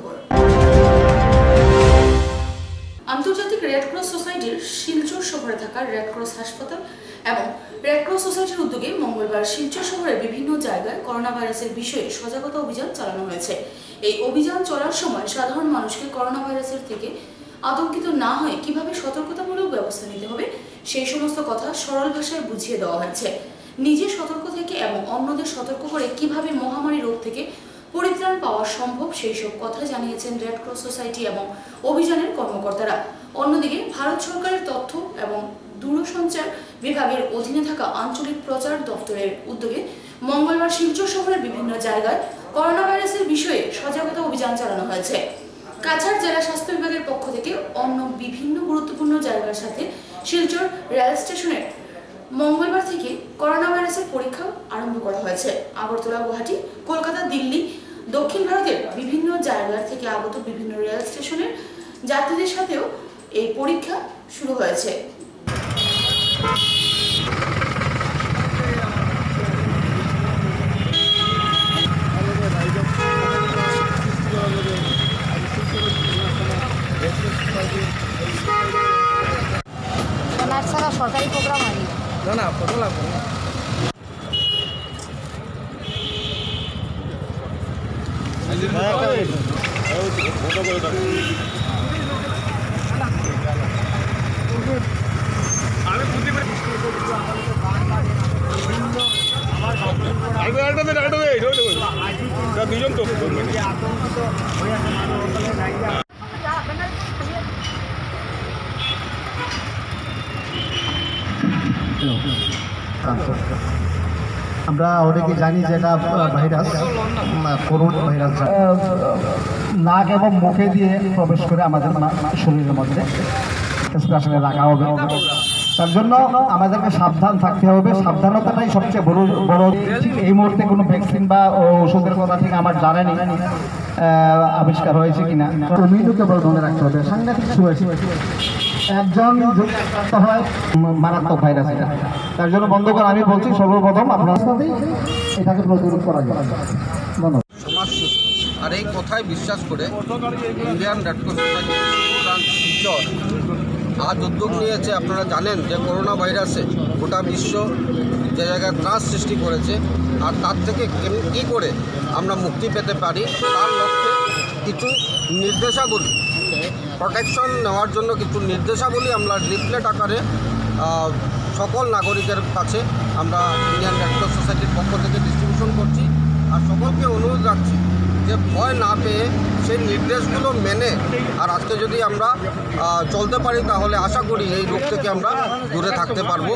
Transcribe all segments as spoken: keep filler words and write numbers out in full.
খবর। আন্তর্জাতিক red cross সোসাইটির শিলচর শহরে থাকা রেড ক্রস হাসপাতাল এবং রেড ক্রস সোসাইটির উদ্যোগে মঙ্গলবার শিলচর শহরের বিভিন্ন জায়গায় করোনা ভাইরাসের বিষয়ে সজাগতা অভিযান চালানো হয়েছে। এই অভিযান চলার সময় সাধারণ মানুষকে করোনা ভাইরাসের থেকে আতঙ্কিত না হয়ে কিভাবে সতর্কতামূলক ব্যবস্থা নিতে হবে সেই সমস্ত কথা সরল ভাষায় বুঝিয়ে দেওয়া হয়েছে। নিজে সতর্ক থেকে এবং অন্যদের সতর্ক করে কিভাবে মহামারী রোগ থেকে পরিত্রাণ পাওয়া সম্ভব সেই সব কথা জানিয়েছেন রেড ক্রস সোসাইটি এবং অভিযানের কর্মকর্তারা। অন্যদিকে ভারত সরকারের তথ্য এবং দূরসঞ্চার বিভাগের অধীনে থাকা আঞ্চলিক প্রচার দপ্তরের উদ্যোগে মঙ্গলবার শিলচর শহরের বিভিন্ন জায়গায় করোনা ভাইরাসের বিষয়ে সজাগতা অভিযান চালানো হয়েছে। কাছাড় জেলা স্বাস্থ্য বিভাগের পক্ষ থেকে অন্য বিভিন্ন গুরুত্বপূর্ণ জায়গার সাথে শিলচর রেল স্টেশনের মঙ্গলবার থেকে করোনা ভাইরাসের পরীক্ষা আরম্ভ করা হয়েছে। আগরতলা, গুয়াহাটি, কলকাতা, দিল্লি, দক্ষিণ ভারতের বিভিন্ন জায়গা থেকে আগত বিভিন্ন রেল স্টেশনের যাত্রীদের সাথেও এই পরীক্ষা শুরু হয়েছে। সরকারি প্রোগ্রাম হয়নি না না ফটো লাগবে না। দুজন তো আমরা অনেকে জানি যে এটা ভাইরাস, করোনা ভাইরাস নাক এবং মুখে দিয়ে প্রবেশ করে আমাদের শরীরের মধ্যে স্পেশালি রাখা হবে। তার জন্য আমাদেরকে সাবধান থাকতে হবে। সাবধানতাটাই সবচেয়ে বড় বড় এই মুহূর্তে কোনো ভ্যাকসিন বা ওষুধের কথা ঠিক আমার জানা নেই আবিষ্কার হয়েছে কিনা। কমিউনিটি কেবল মনে রাখতে হবে সাংঘাতিক শুয়েছে একজন হয় মারাত্মক ভাইরাস এটা। তার জন্য বন্ধুগণ আমি বলছি সর্বপ্রথম আপনার সাথেই এটাকে প্রতিরোধ করা যায়। ধন্যবাদ। সমাজ সুস্থ আর এই কথায় বিশ্বাস করে Indian red cross society Silchar আজ উদ্যোগ নিয়েছে। আপনারা জানেন যে করোনা ভাইরাসে গোটা বিশ্ব যে জায়গায় ত্রাস সৃষ্টি করেছে আর তার থেকে কী করে আমরা মুক্তি পেতে পারি তার লক্ষ্যে কিছু নির্দেশাবলী প্রোটেকশন নেওয়ার জন্য কিছু নির্দেশাবলী আমরা লিফলেট আকারে সকল নাগরিকের কাছে আমরা ইন্ডিয়ান রেড ক্রস সোসাইটির পক্ষ থেকে ডিস্ট্রিবিউশন করছি। আর সকলকে অনুরোধ রাখছি যে ভয় না পেয়ে সেই নির্দেশগুলো মেনে আর আজকে যদি আমরা চলতে পারি তাহলে আশা করি এই রোগ থেকে আমরা দূরে থাকতে পারবো।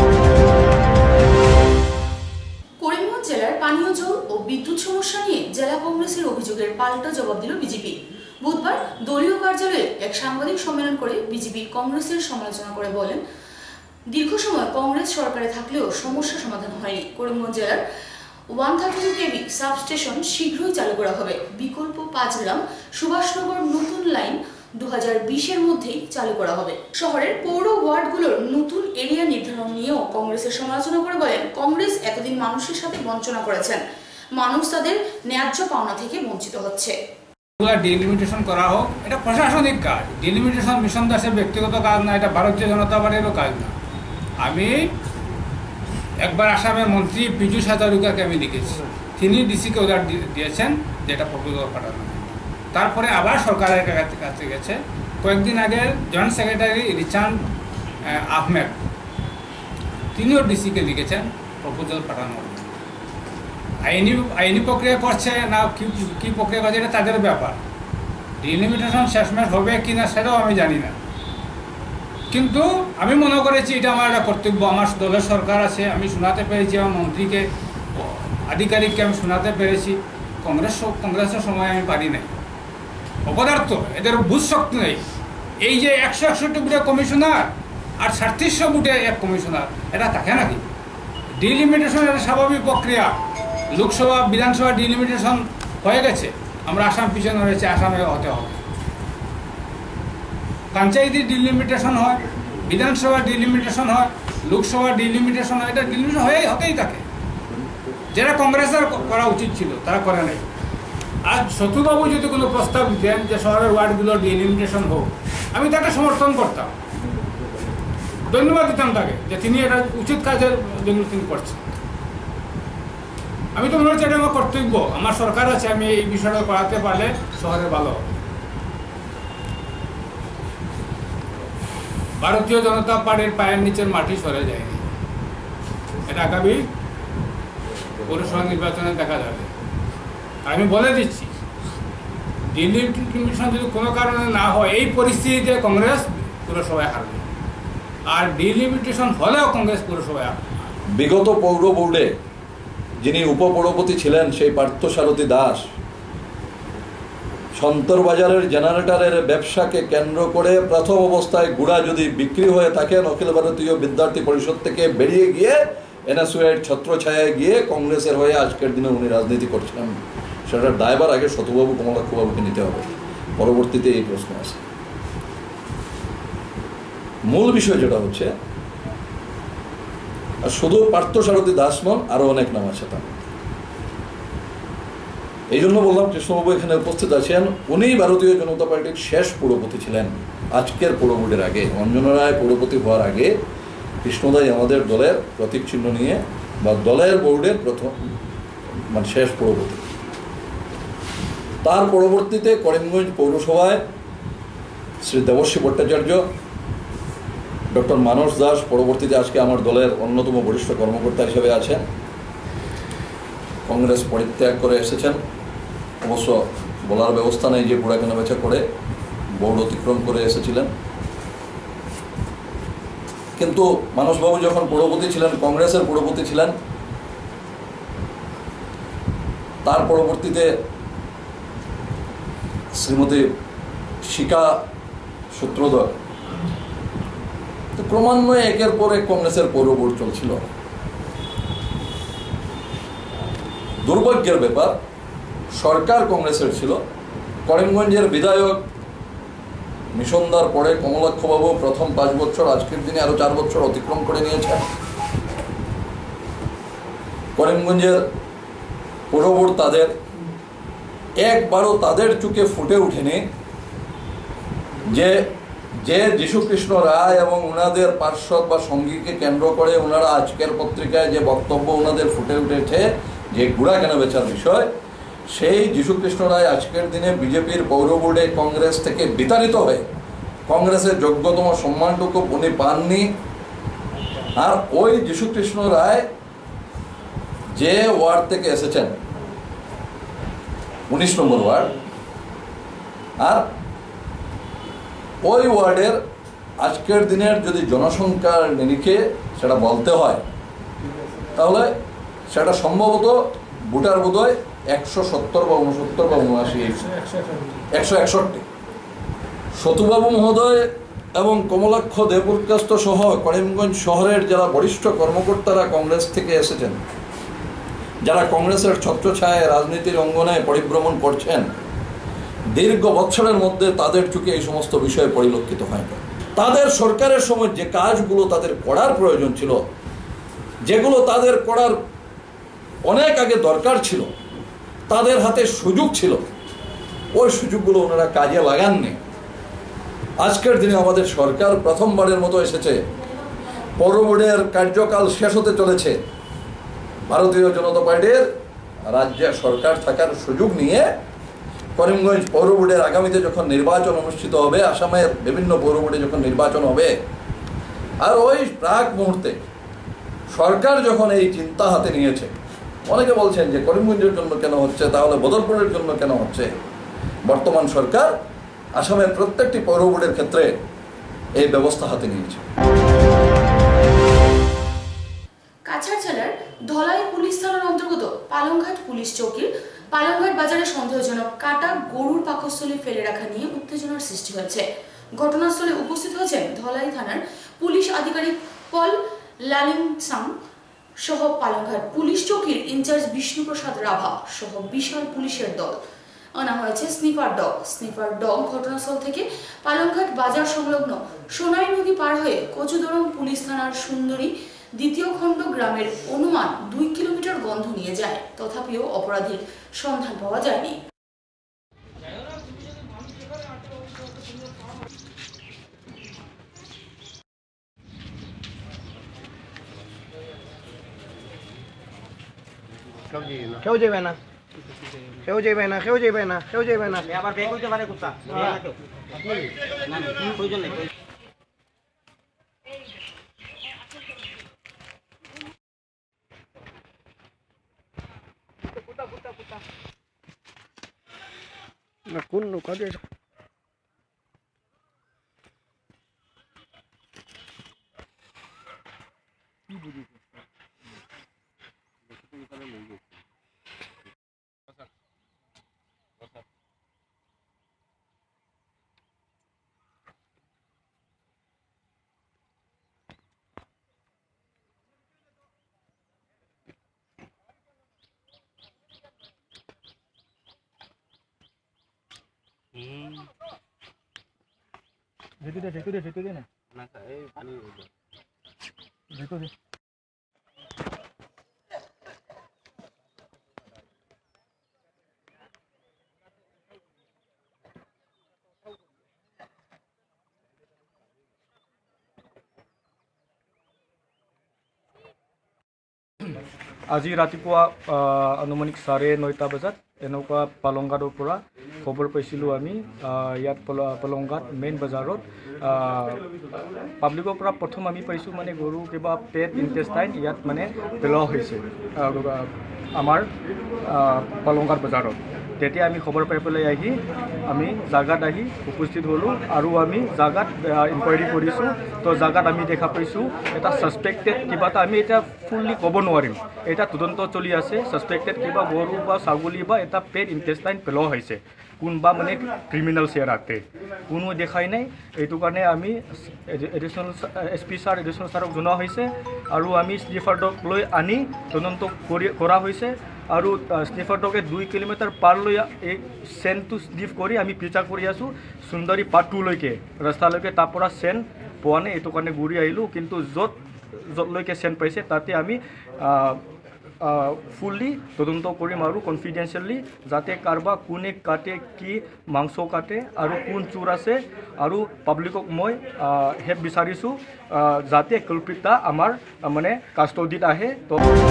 করিমগঞ্জ জেলার পানীয় জল ও বিদ্যুৎ সমস্যা নিয়ে জেলা কংগ্রেসের অভিযোগের পাল্টা জবাব দিল বিজেপি। বুধবার দলীয় কার্যালয়ে এক সাংবাদিক সম্মেলন করে বিজেপি কংগ্রেসের সমালোচনা করে বলেন, দীর্ঘ সময় কংগ্রেস সরকারে থাকলেও সমস্যা সমাধান হয়নি। করিমগঞ্জ জেলার one thirty two KV substation শীঘ্রই চালু করা হবে। বিকল্প পাঁচগ্রাম সুভাষনগর নতুন লাইন দু হাজার বিশের মধ্যেই চালু করা হবে। শহরের পৌর ওয়ার্ডগুলোর নতুন এরিয়া নির্ধারণ নিয়েও কংগ্রেসের সমালোচনা করে বলেন, কংগ্রেস এতদিন মানুষের সাথে বঞ্চনা করেছেন, মানুষ তাদের ন্যায্য পাওনা থেকে বঞ্চিত হচ্ছে। ডিলিমিটেশন করা হোক, এটা প্রশাসনিক কাজ। ডিলিমিটেশন মিশন দাসের ব্যক্তিগত কাজ না, এটা ভারতীয় জনতা পার্টিরও কাজ না। আমি একবার আসামের মন্ত্রী পীযূষ হাজারিকাকে আমি লিখেছি, তিনি ডিসিকে অর্ডার দিয়েছেন যে এটা প্রপোজাল পাঠানো। তারপরে আবার সরকারের কাছে গেছে। কয়েকদিন আগে জয়েন্ট সেক্রেটারি রিচার্ড আহমেদ তিনিও ডিসিকে লিখেছেন প্রপোজাল পাঠানোর। আইনি আইনি প্রক্রিয়া করছে না কী প্রক্রিয়া করছে এটা তাদের ব্যাপার। ডিলিমিটেশন শেষমেশ হবে কি না সেটাও আমি জানি না, কিন্তু আমি মনে করেছি এটা আমার একটা কর্তব্য। আমার দলের সরকার আছে, আমি শোনাতে পেরেছি, আমার মন্ত্রীকে আধিকারিককে আমি শোনাতে পেরেছি। কংগ্রেস কংগ্রেসের সময় আমি পারি নাই, অপদার্থ, এদের বুঝ শক্তি নেই। এই যে একশো একষট্টি বুথে কমিশনার আর সাতত্রিশশো বুথে এক কমিশনার, এটা থাকে নাকি? ডিলিমিটেশন এটা স্বাভাবিক প্রক্রিয়া। লোকসভা বিধানসভা ডিলিমিটেশন হয়ে গেছে, আমরা আসাম পিছনে রয়েছে, আসামে হতে হবে। পঞ্চায়েতে ডিলিমিটেশন হয়, বিধানসভা ডিলিমিটেশন হয়, লোকসভা ডিলিমিটেশন হয়, এটা ডিলিমিটেশন হয়েই হতেই থাকে। যেটা কংগ্রেসের করা উচিত ছিল তারা করে নাই। আজ শত্রুবাবু যদি কোনো প্রস্তাব দিতেন যে শহরের ওয়ার্ডগুলো ডিলিমিটেশন হোক, আমি তাকে সমর্থন করতাম, ধন্যবাদ দিতাম তাকে যে তিনি এটা উচিত কাজের জন্য তিনি করছেন। আমি তো মনে হচ্ছে এটা আমার কর্তব্য, আমার সরকার আছে, আমি এই বিষয়টা করাতে পারলে শহরে ভালো হবে। ভারতীয় জনতা পার্টির পায়ের নিচের মাটি সরে যায়নি, এটা আগামী পৌরসভা নির্বাচনে দেখা যাবে। আমি বলে দিচ্ছি, ডিলিমিটেশন যদি কোনো কারণে না হয়, এই পরিস্থিতিতে কংগ্রেস পুরসভায় হারবে, আর ডিলিমিটেশন হলেও কংগ্রেস পুরসভায় হারবে। বিগত পৌর বোর্ডে যিনি উপপৌরপতি ছিলেন সেই পার্থসারথী দাস সন্তরবাজারের জেনারেটরের ব্যবসাকে কেন্দ্র করে প্রথম অবস্থায় গুড়া যদি বিক্রি হয়ে থাকেন, অখিল ভারতীয় বিদ্যার্থী পরিষদ থেকে বেরিয়ে গিয়ে এনএসইউআইয়ের ছত্রছায়ায় গিয়ে কংগ্রেসের হয়ে আজকের দিনে উনি রাজনীতি করছিলেন, সেটার দায়ভার আগে শতবাবু কমলাক্ষবাবুকে নিতে হবে, পরবর্তীতে এই প্রশ্ন আছে। মূল বিষয় যেটা হচ্ছে, আর শুধু পার্থসারথী দাস নন, আরো অনেক নাম আছে তার। এই জন্য বললাম কৃষ্ণবাবু এখানে উপস্থিত আছেন, উনি ভারতীয় জনতা পার্টির শেষ পৌরপতি ছিলেন আজকের পৌরবোর্ডের আগে। অঞ্জনা রায় পৌরপতি হওয়ার আগে কৃষ্ণদাই আমাদের দলের প্রতীক চিহ্ন নিয়ে বা দলের বোর্ডের প্রথম মানে শেষ পৌরপতি। তার পরবর্তীতে করিমগঞ্জ পৌরসভায় শ্রী দেবশ্রী ভট্টাচার্য, ডক্টর মানস দাস পরবর্তীতে আজকে আমার দলের অন্যতম বরিষ্ঠ কর্মকর্তা হিসেবে আছেন, কংগ্রেস পরিত্যাগ করে এসেছেন। অবশ্য বলার ব্যবস্থা নেই যে বুড়া কেনাবেচা করে বোর্ড অতিক্রম করে এসেছিলেন, কিন্তু মানসবাবু যখন পৌরপতি ছিলেন, কংগ্রেসের পৌরপতি ছিলেন, তার পরবর্তীতে শ্রীমতী শিকা সূত্রধর, তো ক্রমান্বয়ে একের পর এক কংগ্রেসের পৌর বোর্ড চলছিল। দুর্ভাগ্যের ব্যাপার, সরকার কংগ্রেসের ছিল, করিমগঞ্জের বিধায়ক মিশনদার পরে কমলাক্ষবাবু প্রথম পাঁচ বছর, আজকের দিনে আরো চার বছর অতিক্রম করে নিয়েছেন। করিমগঞ্জের পৌর বোর্ড তাদের একবারও তাদের চোখে ফুটে ওঠেনি যে যে যীশুকৃষ্ণ রায় এবং ওনাদের পার্শ্বদ বা সঙ্গীকে কেন্দ্র করে ওনারা আজকের পত্রিকায় যে বক্তব্য ওনাদের ফুটে উঠেছে যে গুড়া কেনাবেচার বিষয়, সেই যীশুকৃষ্ণ রায় আজকের দিনে বিজেপির পৌর বোর্ডে কংগ্রেস থেকে বিতাড়িত হয়ে কংগ্রেসের যোগ্যতম সম্মানটুকু উনি পাননি। আর ওই যীশুকৃষ্ণ রায় যে ওয়ার্ড থেকে এসেছেন, উনিশ নম্বর ওয়ার্ড, আর ওই ওয়ার্ডের আজকের দিনের যদি জনসংখ্যার নিরিখে সেটা বলতে হয়, তাহলে সেটা সম্ভবত ভোটার বোধহয় একশো সত্তর বা উনসত্তর বা উনআশি, একশো একষট্টি। সতুবাবু মহোদয় এবং কমলাক্ষ দেবপ্রকাশ সহ করিমগঞ্জ শহরের যারা বরিষ্ঠ কর্মকর্তারা কংগ্রেস থেকে এসেছেন, যারা কংগ্রেসের ছত্রছায়ায় রাজনীতির অঙ্গনে পরিভ্রমণ করছেন, দীর্ঘ বছরের মধ্যে তাদের চোখে এই সমস্ত বিষয় পরিলক্ষিত হয়। তাদের সরকারের সময় যে কাজগুলো তাদের করার প্রয়োজন ছিল, যেগুলো তাদের করার অনেক আগে দরকার ছিল, তাদের হাতে সুযোগ ছিল, ওই সুযোগগুলো ওনারা কাজে লাগাননি। আজকের দিনে আমাদের সরকার প্রথমবারের মতো এসেছে, পৌর বোর্ডের কার্যকাল শেষ হতে চলেছে, ভারতীয় জনতা পার্টির রাজ্যের সরকার থাকার সুযোগ নিয়ে করিমগঞ্জ পৌর বোর্ডের আগামীতে যখন নির্বাচন অনুষ্ঠিত হবে, আসামের বিভিন্ন পৌর বোর্ডে যখন নির্বাচন হবে, আর ওই প্রাক মুহূর্তে সরকার যখন এই চিন্তা হাতে নিয়েছে, অনেকে বলছেন যে করিমগঞ্জের জন্য কেন হচ্ছে, তাহলে বদরপুরের জন্য কেন হচ্ছে, বর্তমান সরকার আসামের প্রত্যেকটি পৌর বোর্ডের ক্ষেত্রে এই ব্যবস্থা হাতে নিয়েছে। কাছাড় জেলার ধলাই পুলিশ থানার অন্তর্গত পালংঘাট পুলিশ চৌকির পালংঘাট বাজারে সন্দেহজনক কাটা গরুর পাকস্থলী ফেলে রাখা নিয়ে উত্তেজনার সৃষ্টি হয়েছে। ঘটনাস্থলে উপস্থিত হয়েছেন ধলাই থানার পুলিশ আধিকারিক পল লালিংসাং সহ পালংঘাট পুলিশ চৌকির ইনচার্জ বিষ্ণুপ্রসাদ রাভা সহ বিশাল পুলিশের দল। আনা হয়েছে স্নিপার ডগ। স্নিপার ডগ ঘটনাস্থল থেকে পালংঘাট বাজার সংলগ্ন সোনাই নদী পার হয়ে কচুদরম পুলিশ থানার সুন্দরী দ্বিতীয় খণ্ড গ্রামের অনুমান দুই কিলোমিটার গন্ধ নিয়ে যায়, তথাপিও অপরাধীর সন্ধান পাওয়া যায়নি। কেউ যাবে না কেউ যাবে না কেউ যাবে না কেউ যাবে না আবার বেগ হইতে পারে কুত্তা না কেউ প্রয়োজন নেই না কোন নৌকা দিয়ে যেতে দে যেতে দে যেতে দে না না এই পানি যেতে দে আজি ৰাতিপুৱা আনুমানিক চাৰে নটা বজাত এনেকুৱা পালংঘাটৰ পৰা খবৰ পাইছিলোঁ আমি ইয়াত পালংঘাট মেইন বজাৰত পাব্লিকৰ পৰা প্ৰথম আমি পাইছোঁ মানে গৰু কিবা পেট ইণ্টেষ্টাইন ইয়াত মানে পেলোৱা হৈছে আমাৰ পালংঘাট বজাৰত তেতিয়া আমি খবৰ পাই পেলাই আহি আমি জাগাত আহি উপস্থিত হ'লোঁ আৰু আমি জাগাত ইনকুৱাৰী কৰিছোঁ তো জাগাত আমি দেখা পাইছোঁ এটা ছাছপেক্টেড কিবা এটা আমি এতিয়া ফুল্লি ক'ব নোৱাৰিম এটা তদন্ত চলি আছে ছাছপেক্টেড কিবা গৰু বা ছাগলী বা এটা পেট ইণ্টেষ্টাইন পেলোৱা হৈছে কোনোবা মানে ক্ৰিমিনেল চেয়াৰাতে কোনো দেখাই নাই এইটো কাৰণে আমি additional S P sir additional ছাৰক জনোৱা হৈছে আৰু আমি স্নিফাৰ ডগ লৈ আনি তদন্ত কৰি কৰা হৈছে আৰু স্নিফাৰ ডগে দুই কিলোমিটাৰ পাৰ লৈ এই চেনটো স্নিফ কৰি আমি পিছা কৰি আছোঁ সুন্দৰী পাৰ্ট টুলৈকে ৰাস্তালৈকে তাৰ পৰা চেন পোৱা নাই এইটো কাৰণে ঘূৰি আহিলোঁ কিন্তু য'ত য'তলৈকে চেন পাইছে তাতে আমি ফুল্লি তদন্ত কৰিম আৰু কনফিডেন্সিয়েলি যাতে কাৰোবাৰ কোনে কাটে কি মাংস কাটে আৰু কোন চোৰ আছে আৰু পাব্লিকক মই হেল্প বিচাৰিছোঁ যাতে কল্পিতা আমাৰ মানে কাষ্টডিত আহে তো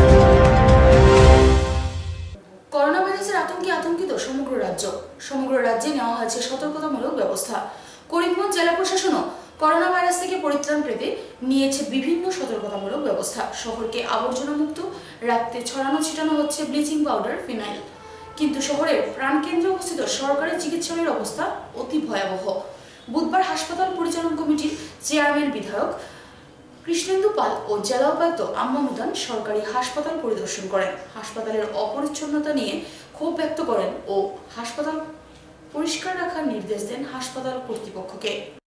করোনা ভাইরাসের আতঙ্কে আতঙ্কিত সমগ্র রাজ্য সমগ্র রাজ্যে নেওয়া হয়েছে সতর্কতামূলক ব্যবস্থা করিমগঞ্জ জেলা প্রশাসনও করোনা ভাইরাস থেকে পরিত্রাণ পেতে নিয়েছে বিভিন্ন সতর্কতামূলক ব্যবস্থা শহরকে আবর্জনা মুক্ত রাখতে ছড়ানো ছিটানো হচ্ছে ব্লিচিং পাউডার ফিনাইল কিন্তু শহরের প্রাণকেন্দ্রে অবস্থিত সরকারি চিকিৎসালয়ের অবস্থা অতি ভয়াবহ বুধবার হাসপাতাল পরিচালন কমিটির চেয়ারম্যান বিধায়ক কৃষ্ণেন্দু পাল ও জেলা উপায়ুক্ত আম্মামুদান সরকারি হাসপাতাল পরিদর্শন করেন হাসপাতালের অপরিচ্ছন্নতা নিয়ে ক্ষোভ ব্যক্ত করেন ও হাসপাতাল পরিষ্কার রাখার নির্দেশ দেন হাসপাতাল কর্তৃপক্ষকে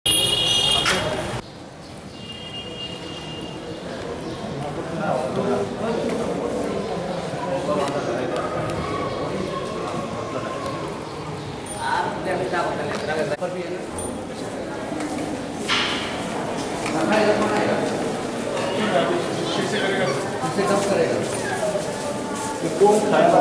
कौन खाएगा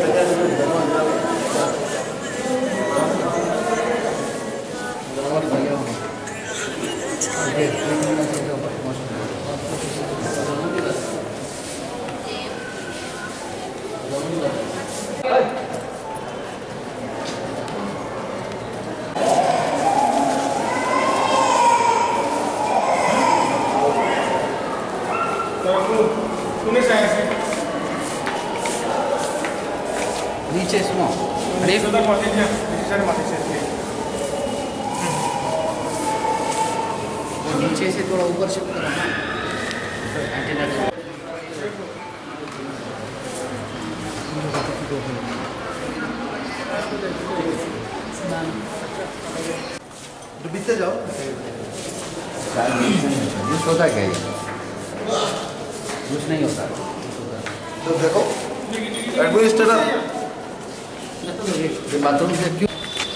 नीचे सुनो नीचे से थोड़ा ऊपर से बीते जाओ यूज होता क्या यूज नहीं होता तो देखो एडमिनिस्ट्रेटर बाथरूम से क्यों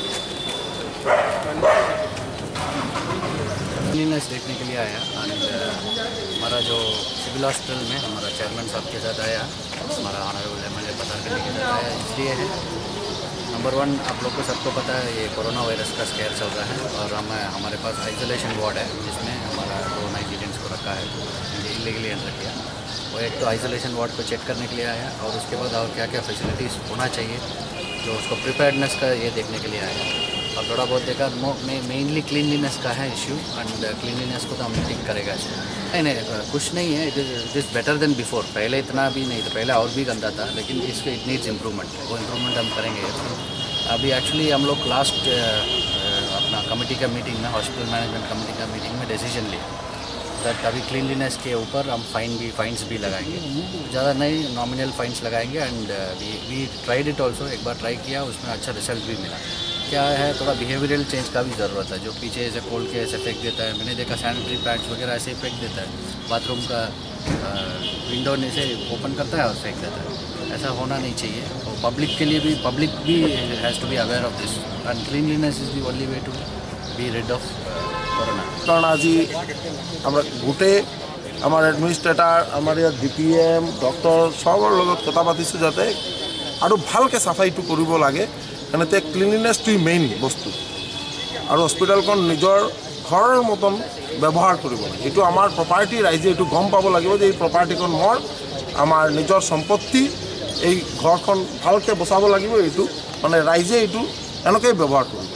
क्लीननेस देखने के लिए आया एंड हमारा जो सिविल हॉस्पिटल में हमारा चेयरमैन साहब के साथ आया हमारा ऑनरेबल एम एल ए पता करने के साथ आया इसलिए है नंबर नंबर वन, आप लोग को सबको पता है ये कोरोना वायरस का स्केयर चल रहा है और हम हमारे पास आइसोलेशन वार्ड है जिसमें हमारा दो नाइजीरियंस को रखा है, इलीगली एंटर किया। वो एक तो आइसोलेशन वार्ड को चेक करने के लिए आया और उसके बाद और क्या क्या फैसिलिटीज़ होना चाहिए जो उसको प्रिपेयर्डनेस का ये देखने के लिए आया और थोड़ा बहुत देखा। मेनली क्लीनलीनेस का है इशू एंड क्लीनलीनेस को तो हम मीटिंग करेगा। नहीं नहीं कुछ नहीं है, it is it is better than before. पहले इतना भी नहीं था, पहले और भी गंदा था, लेकिन इसके इट नीड्स इम्प्रूवमेंट। वो इम्प्रूवमेंट हम करेंगे। अभी एक्चुअली हम लोग लास्ट अपना कमेटी का मीटिंग में, हॉस्पिटल मैनेजमेंट कमेटी का मीटिंग में डिसीजन लिया दैट अभी क्लीनलीनेस के ऊपर हम फाइन भी फाइन्स भी लगाएंगे। ज़्यादा नहीं, नॉमिनल फाइन्स लगाएंगे and we we tried it also. एक बार ट्राई किया, उसमें अच्छा रिजल्ट भी मिला। क्या है, थोड़ा बिहेवियरल चेंज का भी ज़रूरत है। जो पीछे ऐसे खोल के ऐसे फेंक देता है, मैंने देखा सैनिटरी पैड्स वगैरह ऐसे ही फेंक देता है, बाथरूम का विंडो से ओपन करता है और फेंक देता है। ऐसा होना नहीं चाहिए। और पब्लिक के लिए भी, पब्लिक भी has to be aware of this and cleanliness is the only way to be rid of corona. कारण आज गोटे आम एडमिनिस्ट्रेटर आम डि पि एम डक्टर सबर लगत कथा पातिছোঁ जाते और भालके साफाईটো কৰিব লাগে। कारण क्लीनलीनेसटोई मेन बस्तु और हस्पिटालखन निजर घर मतन व्यवहार करिब लागे। एटु आमार प्रपार्टी, राइजे एटु गम पाब लागिब जे प्रपार्टीखन मोर आमार निजर सम्पत्ति। এই ঘৰখন ভালকৈ বচাব লাগিব। এইটো মানে ৰাইজে এইটো এনেকৈ ব্যৱহাৰ কৰিব।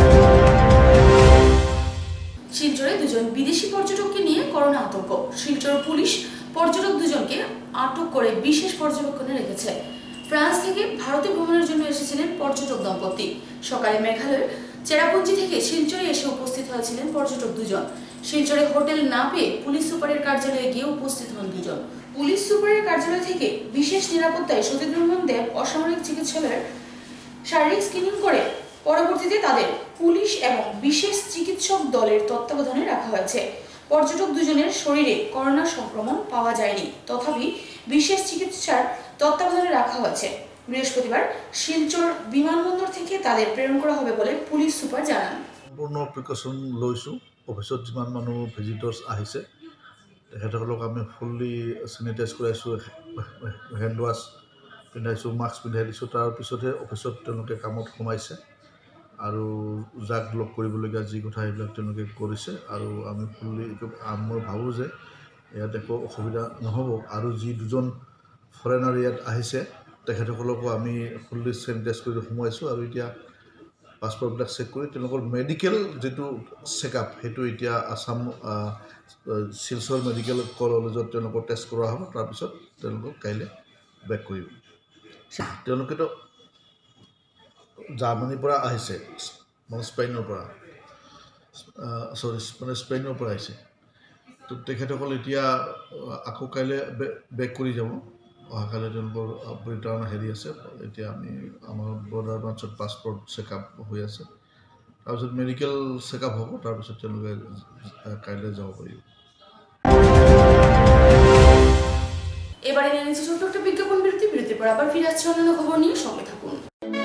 শিলচরে দুজন বিদেশি পর্যটককে নিয়ে করোনা আতঙ্ক। শিলচর পুলিশ পর্যটক দুজনকে আটক করে বিশেষ পর্যবেক্ষণে রেখেছে। ফ্রান্স থেকে ভারতে ভ্রমণের জন্য এসেছিলেন পর্যটক দম্পতি। সকালে মেঘালয়ের চেরাপুঞ্জি থেকে শিলচরে এসে উপস্থিত হয়েছিলেন পর্যটক দুজন। শিলচরে হোটেল না পেয়ে পুলিশ সুপারের কার্যালয়ে গিয়ে উপস্থিত হন দুজন। পুলিশ সুপারের কার্যালয় থেকে বিশেষ নিরাপত্তায় সতীন্দ্রমোহন দেব অসামরিক চিকিৎসালয়ের শারীরিক স্ক্রিনিং করে পরবর্তীতে তাদের পুলিশ এবং বিশেষ চিকিৎসক দলের তত্ত্বাবধানে রাখা হয়েছে। পর্যটক দুজনের শরীরে করোনা সংক্রমণ পাওয়া যায়নি, তথাপি বিশেষ চিকিৎসার তত্ত্বাবধানে রাখা হয়েছে। বৃহস্পতিবার শিলচর বিমানবন্দর থেকে তাদের প্রেরণ করা হবে বলে পুলিশ সুপার জানান। সম্পূর্ণ প্রিকশন লৈছোঁ। অফিসত যিমান মানুহ ভিজিটৰ্ছ আহিছে তেখেতসকলক আমি ফুল্লি চেনিটাইজ কৰাইছোঁ, হেণ্ড ৱাছ পিন্ধাইছোঁ, মাস্ক পিন্ধাই দিছোঁ। তাৰপিছতহে অফিচত তেওঁলোকে কামত সোমাইছে আৰু যাক লগ কৰিবলগীয়া যি কথা সেইবিলাক তেওঁলোকে কৰিছে। আৰু আমি ফুল্লি মই ভাবোঁ যে ইয়াত একো অসুবিধা নহ'ব। আৰু যি দুজন ফৰেনাৰ ইয়াত আহিছে তেখেতসকলকো আমি ফুল্লি চেনিটাইজ কৰি সোমাইছোঁ। আৰু এতিয়া পাছপৰ্টবিলাক চেক কৰি তেওঁলোকৰ মেডিকেল যিটো চেকআপ সেইটো এতিয়া আছাম শিলচৰ মেডিকেল কলেজত তেওঁলোকৰ টেষ্ট কৰা হ'ব। তাৰপিছত তেওঁলোকক কাইলৈ বেক কৰিব। তেওঁলোকেতো জাৰ্মানীৰ পৰা আহিছে, মানে স্পেইনৰ পৰা, চৰি মানে স্পেইনৰ পৰা আহিছে। তো তেখেতসকল এতিয়া আকৌ কাইলৈ বেক কৰি যাব। অহাকালি তেওঁলোকৰ ৰিটাৰ্ণ হেৰি আছে। এতিয়া আমি আমাৰ বৰ্ডাৰ ব্ৰাঞ্চত পাছপৰ্ট চেকআপ হৈ আছে। তাৰপিছত মেডিকেল চেকআপ হ'ব। তাৰপিছত তেওঁলোকে কাইলৈ যাব পাৰিব। এবারে নিয়ে নিচ্ছে ছোট্ট একটা বিজ্ঞাপন বিরতি। বিরতির পর আবার ফিরে আসছে অন্যান্য খবর নিয়ে, সঙ্গে থাকুন।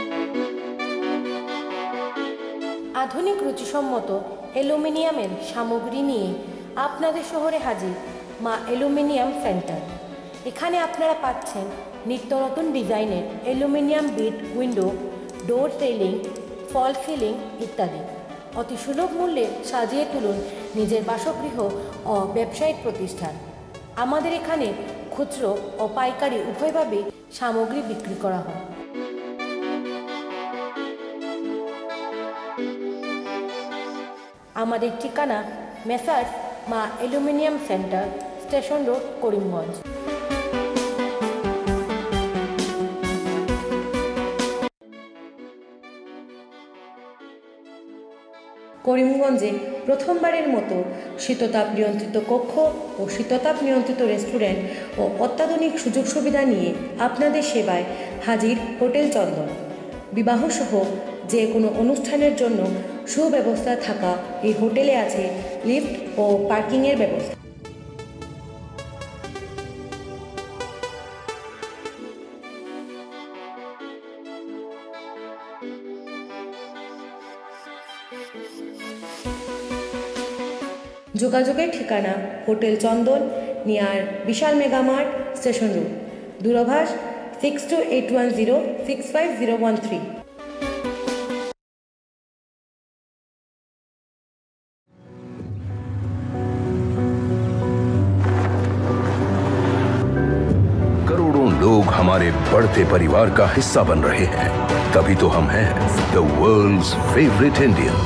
আধুনিক রুচিসম্মত অ্যালুমিনিয়ামের সামগ্রী নিয়ে আপনাদের শহরে হাজির মা অ্যালুমিনিয়াম সেন্টার। এখানে আপনারা পাচ্ছেন নিত্য নতুন ডিজাইনের অ্যালুমিনিয়াম বিট window, door railing, fall ceiling ইত্যাদি। অতি সুলভ মূল্যে সাজিয়ে তুলুন নিজের বাসগৃহ ও ব্যবসায়িক প্রতিষ্ঠান। আমাদের এখানে খুচরো ও পাইকারি উভয়ভাবে সামগ্রী বিক্রি করা হয়। আমাদের ঠিকানা messrs Maa aluminium centre, station road, Karimganj. করিমগঞ্জে প্রথমবারের মতো শীততাপ নিয়ন্ত্রিত কক্ষ ও শীততাপ নিয়ন্ত্রিত রেস্টুরেন্ট ও অত্যাধুনিক সুযোগ সুবিধা নিয়ে আপনাদের সেবায় হাজির হোটেল চন্দন। বিবাহসহ যে কোনো অনুষ্ঠানের জন্য সুব্যবস্থা থাকা এই হোটেলে আছে লিফট ও পার্কিংয়ের ব্যবস্থা। যোগাযোগের ঠিকানা hotel Chandan, near Vishal Megamart, station road. দূরভাষ six two eight one zero six five zero one three. बढ़ते परिवार का हिस्सा बन रहे हैं, तभी तो हम हैं द वर्ल्ड्स फेवरेट इंडियन।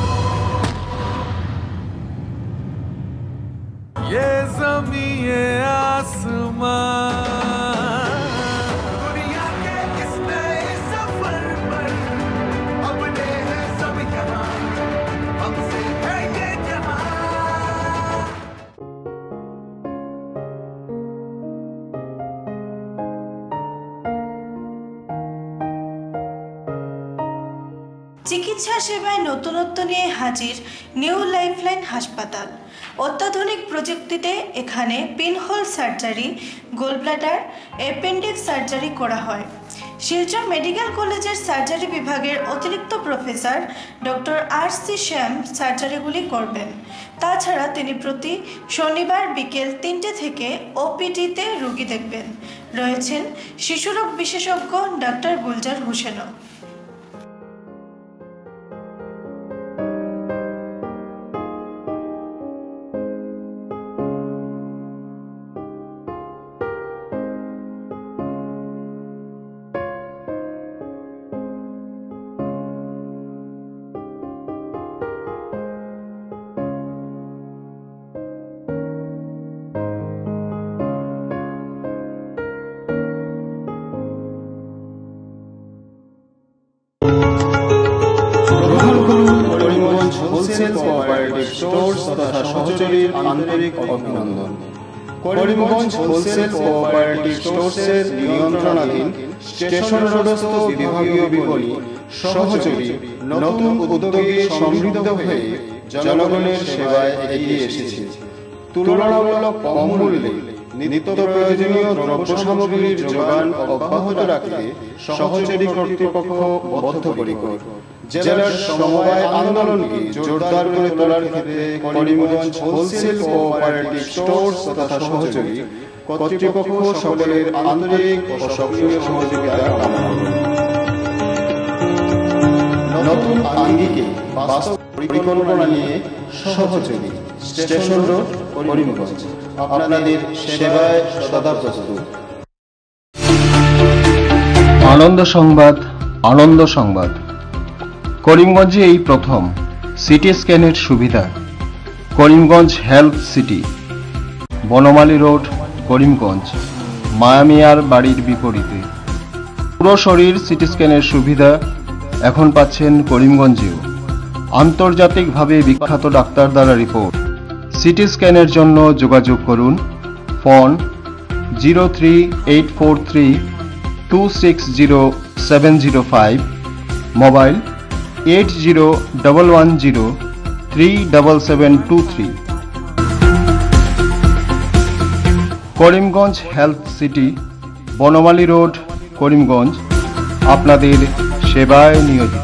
ये ज़मीं ये आसमां दुनिया के इस नए सफर पर अपने हैं सब यहाँ, हमसे है ये जहां। চিকিৎসা সেবায় নতুনত্ব নিয়ে হাজির নিউ লাইফলাইন হাসপাতাল। অত্যাধুনিক প্রযুক্তিতে এখানে pinhole surgery, gallbladder, appendix surgery করা হয়। শিলচর মেডিকেল কলেজের সার্জারি বিভাগের অতিরিক্ত professor doctor R C Shyam সার্জারিগুলি করবেন। তাছাড়া তিনি প্রতি শনিবার বিকেল তিনটে থেকে ওপিডিতে রোগী দেখবেন। রয়েছেন শিশুরোগ বিশেষজ্ঞ ডাক্তার গুলজার হোসেনও। হোলসেল কোঅপারেটিভ স্টোর্স তথা সহযোগীর আন্তরিক অভিনন্দন। করিমগঞ্জ হোলসেল কোঅপারেটিভ স্টোর্সের নিয়ন্ত্রণাধীন স্টেশন রোডস্থ বিভাগীয় বিপণী সহযোগী নতুন উদ্যোগে সমৃদ্ধ হয়ে জনগণের সেবায় এগিয়ে এসেছে। তুলনামূলক কম মূল্যে নিত্য প্রয়োজনীয় দ্রব্য সামগ্রীর যোগান অব্যাহত রাখতে সহযোগী কর্তৃপক্ষ বদ্ধপরিকর। জেলার সমবায় আন্দোলনকে জোরদার করে তোলার ক্ষেত্রে করিমগঞ্জ হোলসেল কোঅপারেটিভ স্টোর্স তথা সহযোগী কর্তৃপক্ষ সকলের আন্তরিক ও সক্রিয় সহযোগিতা কামনা করে। নতুন আঙ্গিকে বাস্তব পরিকল্পনা নিয়ে সহযোগী স্টেশন রোড করিমগঞ্জ আপনাদের সেবায় সদা প্রস্তুত। আনন্দ সংবাদ, আনন্দ সংবাদ। করিমগঞ্জে এই প্রথম সিটি স্ক্যানের সুবিধা। Karimganj health city, Banamali road, Karimganj, মায়ামিয়ার বাড়ির বিপরীতে। পুরো শরীর সিটি স্ক্যানের সুবিধা এখন পাচ্ছেন করিমগঞ্জেও। আন্তর্জাতিকভাবে বিখ্যাত ডাক্তার দ্বারা রিপোর্ট। সিটি স্ক্যানের জন্য যোগাযোগ করুন phone zero three eight four three two six zero seven zero five, mobile eight zero double one zero three double seven two three. Karimganj health city, Banamali road, Karimganj আপনাদের সেবায় নিয়োজিত।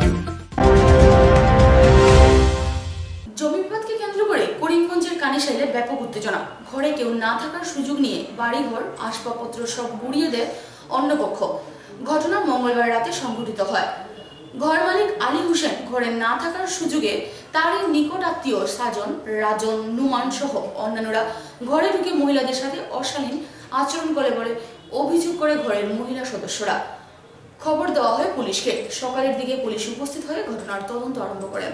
জমি বিবাদকে কেন্দ্র করে করিমগঞ্জের কানিশাইলে ব্যাপক উত্তেজনা। ঘরে কেউ না থাকার সুযোগ নিয়ে বাড়িঘর, আসবাবপত্র সব গুড়িয়ে দেয় অন্য পক্ষ। ঘটনা মঙ্গলবার রাতে সংঘটিত হয়। ঘর মালিক আলী হোসেন ঘরে না থাকার সুযোগে তারই নিকট আত্মীয় সাজন, রাজন, নুমান সহ অন্যান্যরা ঘরে ঢুকে মহিলাদের সাথে অশালীন আচরণ করে বলে অভিযোগ করে ঘরের মহিলা সদস্যরা। খবর দেওয়া হয় পুলিশকে। সকালের দিকে পুলিশ উপস্থিত হয়ে ঘটনার তদন্ত আরম্ভ করেন।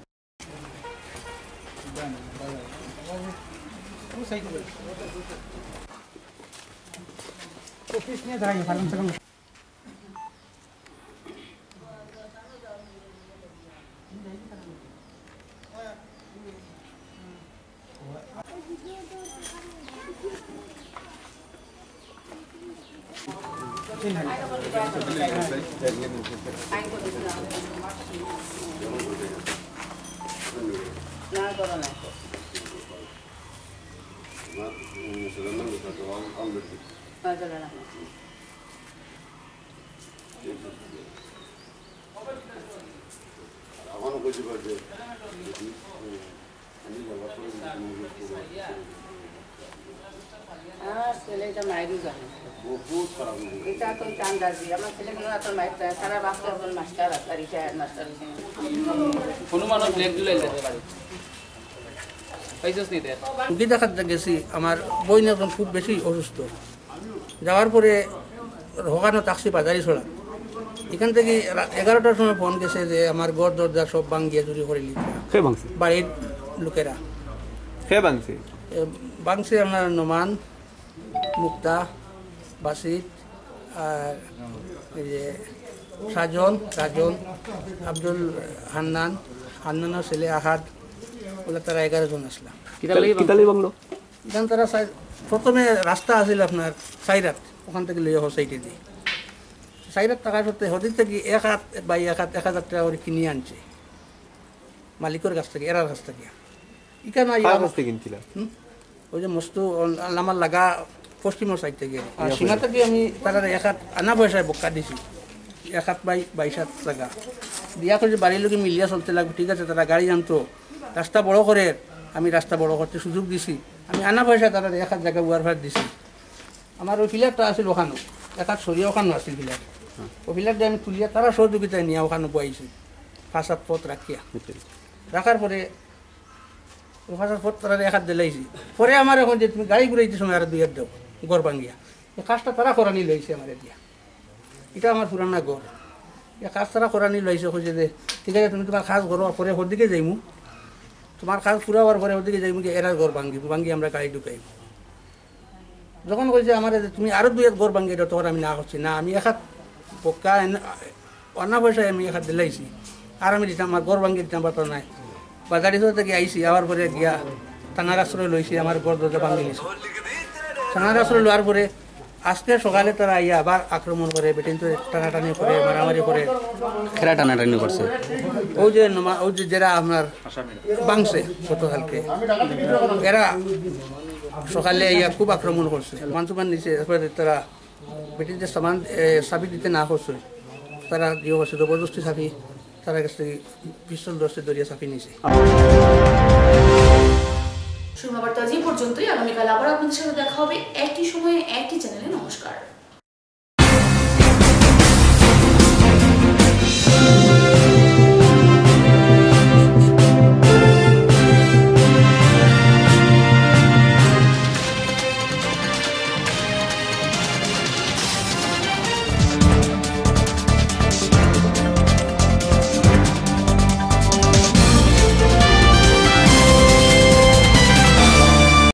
ছেলেটা মায়েরও জানে বহুত খারাপ এটা তো চান্দাজি আমার ছেলেগুলো এত মাইট সারা বাচ্চা এখন মাস্টার আছে রিটায়ার মাস্টার হনুমান ব্লেক দিলে যেতে পারে পয়সাস নিতে রুগী দেখাতে গেছি। আমার বই না খুব বেশি অসুস্থ। যাওয়ার পরে হোকানো তাকসি বাজারি ছড়া এখান থেকে এগারোটার সময় ফোন গেছে যে আমার ঘর দরজা সব ভাঙ্গিয়ে চুরি করে নিচ্ছে বাড়ির লোকেরা ভাঙছে ভাঙছে আপনার নোমান মুক্তা বাসিত আর এই যে সাজন রাজন আব্দুল হান্নান হান্নানের ছেলে আহাদ বলে তারা এগারো জন আসলাম এখান তারা প্রথমে রাস্তা আছিল আপনার সাইরাত ওখান থেকে লইয়া হোসাইটি দিয়ে সাইরাত টাকা সত্ত্বে হদিক থেকে এক হাত বাই এক হাত এক হাজার টাকা করে কিনে আনছে মালিকের কাছ থেকে এরার কাছ থেকে ইখানে ওই যে মস্তু আমার লাগা পশ্চিমের সাইড থেকে আর সীমা থেকে আমি তারা এক হাত আনা পয়সায় বক্কা দিছি এক হাত বাই বাইশ হাত টাকা দিয়া করে বাড়ির লোকে মিলিয়া চলতে লাগবে ঠিক আছে তারা গাড়ি জানতো রাস্তা বড় করে আমি রাস্তা বড় করতে সুযোগ দিছি আমি আনা পয়সা তারা এক হাত জায়গা বুয়ার ভাত দিছি আমার ওই ফিলারটা আছিল ওখানো এক হাত সরিয়ে ওখানো আছিল ফিলার ওই ফিলার দিয়ে আমি তুলিয়া তারা সহযোগিতায় নিয়ে ওখানো বয়াইছি পাঁচ হাত পথ রাখিয়া রাখার পরে পাঁচ হাত পথ তারা এক হাত দিলাইছি পরে আমার এখন যে তুমি গাড়ি ঘুরাইতে সময় আর দুই হাত দাও গড় ভাঙ্গিয়া এই কাজটা তারা করানি লইছে আমার দিয়া এটা আমার পুরানা ঘর এই কাজ তারা করানি লইছে খুঁজে যে ঠিক আছে তুমি তোমার কাজ করো পরে ওদিকে যাইমু তোমার কাজ পুরা হওয়ার পরে ওদিকে যাইমু যে এরার ঘর ভাঙ্গি ভাঙ্গি আমরা গাড়ি ঢুকাইব যখন কইছে আমার তুমি আরো দুই হাত ঘর ভাঙ্গি দাও তখন আমি না করছি না আমি এক হাত পক্কা অন্য পয়সায় আমি এক হাত দিলাইছি আর আমি দিতাম আমার ঘর ভাঙ্গি দিতাম পারতো নাই বাজারি থেকে আইসি আবার পরে গিয়া থানার আশ্রয় লইছি আমার ঘর দরজা ভাঙ্গি নিছি থানার আশ্রয় লওয়ার পরে আজকে সকালে তারা আইয়া আবার আক্রমণ করে বেটিন তো টানাটানি করে মারামারি করে খেরা টানাটানি করছে ওই যে ওই যে যারা আপনার বাংছে গতকালকে এরা সকালে আইয়া খুব আক্রমণ করছে মানসুমান নিচে তারপরে তারা বেটিন যে সামান চাবি দিতে না করছে তারা দিয়ে করছে জবরদস্তি চাবি তারা কাছ থেকে পিস্তল দশটি দরিয়া চাপি নিছে শুভবার্তা যে পর্যন্তই আগামীকাল আবার আপনাদের সাথে দেখা হবে একই সময়ে একই চ্যানেলে নমস্কার।